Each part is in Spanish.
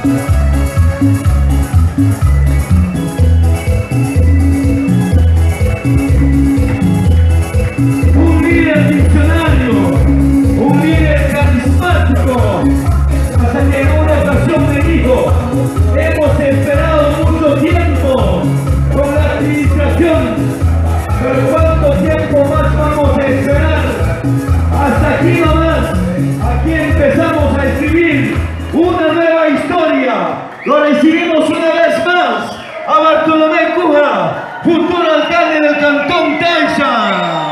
Un líder visionario, un líder carismático, hasta que en una ocasión me dijo: hemos esperado mucho tiempo con la administración, pero ¿cuánto tiempo más vamos a esperar? Hasta aquí nomás, aquí empezamos a escribir una nueva historia. Lo recibimos una vez más a Bartolomé Cuja, futuro alcalde del Cantón Taisha.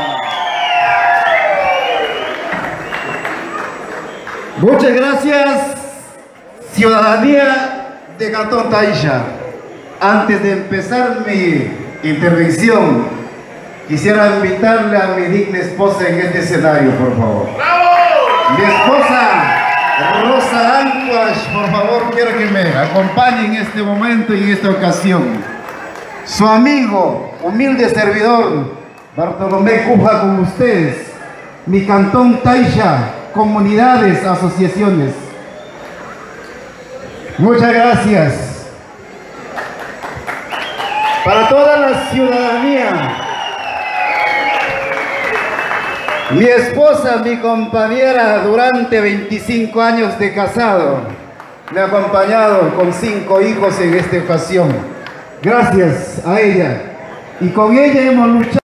Muchas gracias, ciudadanía de Cantón Taisha. Antes de empezar mi intervención, quisiera invitarle a mi digna esposa en este escenario, por favor. ¡Bravo! Mi esposa, Rosa Ancuas, por favor, quiero que me acompañe en este momento y en esta ocasión. Su amigo, humilde servidor, Bartolomé Cuja, con ustedes. Mi Cantón Taisha, comunidades, asociaciones. Muchas gracias. Para toda la ciudadanía, mi esposa, mi compañera durante 25 años de casado, me ha acompañado con 5 hijos en esta ocasión. Gracias a ella. Y con ella hemos luchado.